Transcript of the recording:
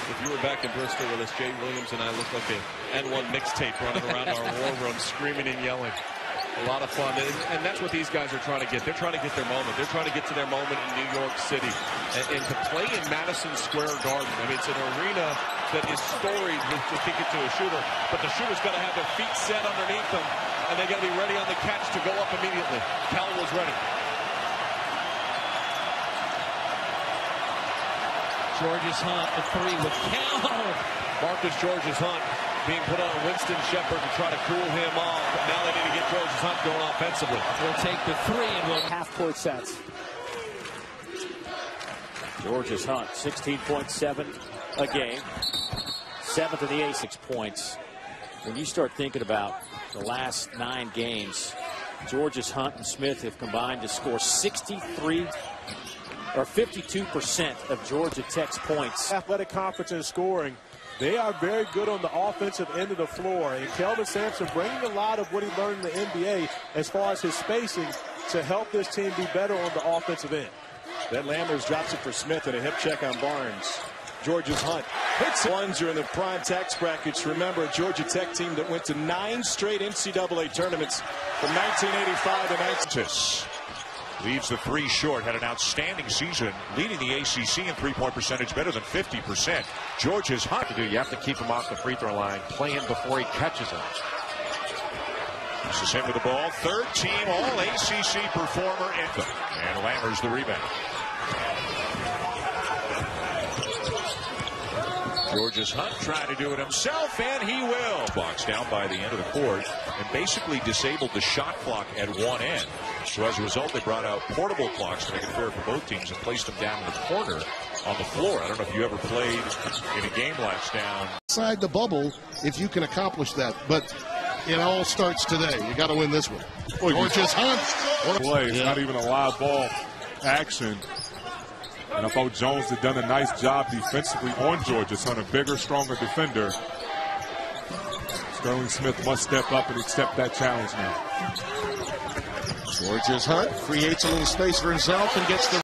If you were back in Bristol with us, Jay Williams and I looked like an N1 mixtape running around our war room screaming and yelling. A lot of fun, and that's what these guys are trying to get. They're trying to get their moment. They're trying to get to their moment in New York City. And to play in Madison Square Garden, I mean, it's an arena that is storied with to kick it to a shooter, but the shooter's got to have their feet set underneath them, and they got to be ready on the catch to go up immediately. Cal was ready. Georges-Hunt, the three with Cal. Marcus Georges-Hunt being put on Winston Shepard to try to cool him off. But now they need to get Georges-Hunt going offensively. We'll take the three and we'll half-court sets. Georges-Hunt, 16.7 a game. 7th in the A, 6 points. When you start thinking about the last 9 games, Georges-Hunt and Smith have combined to score 52% of Georgia Tech's points. Athletic conference in scoring. They are very good on the offensive end of the floor. And Kelvin Sampson bringing a lot of what he learned in the NBA as far as his spacing to help this team be better on the offensive end. Then Lammers drops it for Smith and a hip check on Barnes. Georges-Hunt hits ones are in the prime tax brackets. Remember, a Georgia Tech team that went to 9 straight NCAA tournaments from 1985 to 19. Leaves the 3 short. Had an outstanding season, leading the ACC in three-point percentage, better than 50%. Georges-Hunt. You have to keep him off the free throw line, play him before he catches him. This is him with the ball. Third team all ACC performer. And Lammers the rebound. Georges-Hunt trying to do it himself, and he will. Clock's down by the end of the court and basically disabled the shot clock at one end. So as a result, they brought out portable clocks to make it fair for both teams and placed them down in the corner on the floor. I don't know if you ever played in a game last down. Inside the bubble, if you can accomplish that. But it all starts today. You got to win this one. Georges-Hunt. Play. It's not even a live ball action. And I thought Jones had done a nice job defensively on Georges-Hunt, a bigger, stronger defender. Sterling Smith must step up and accept that challenge now. Georges-Hunt creates a little space for himself and gets the